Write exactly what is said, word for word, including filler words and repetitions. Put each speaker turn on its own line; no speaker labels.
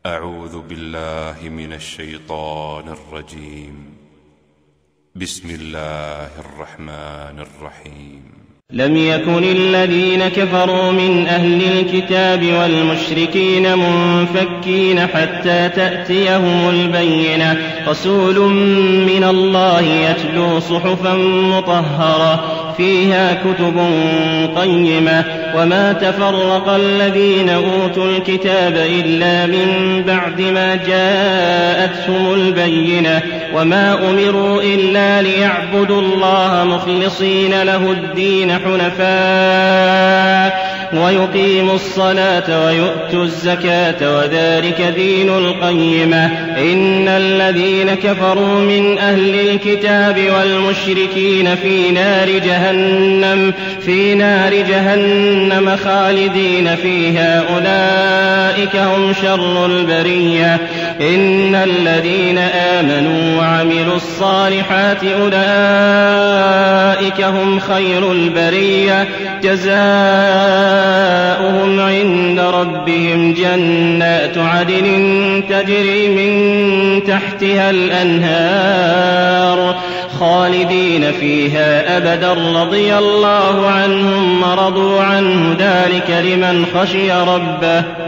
أعوذ بالله من الشيطان الرجيم. بسم الله الرحمن الرحيم.
لم يكن الذين كفروا من أهل الكتاب والمشركين منفكين حتى تأتيهم البينة، رسول من الله يتلو صحفا مطهرة فيها كتب قيمة، وما تفرق الذين أوتوا الكتاب إلا من بعد ما جاءتهم البينة، وما أمروا إلا ليعبدوا الله مخلصين له الدين حنفاء ويقيموا الصلاة ويؤتوا الزكاة وذلك دين القيمة. إن الذين كفروا من أهل الكتاب والمشركين في نار جهنم في نار جهنم خالدين فيها، أولئك هم شر البرية. إن الذين آمنوا وعملوا الصالحات أولئك هم خير البرية، جزاؤهم عند ربهم جنات عدن تجري من تحتها الأنهار خالدين فيها أبدا، رضي الله عنهم ورضوا عنه، ذلك لمن خشي ربه.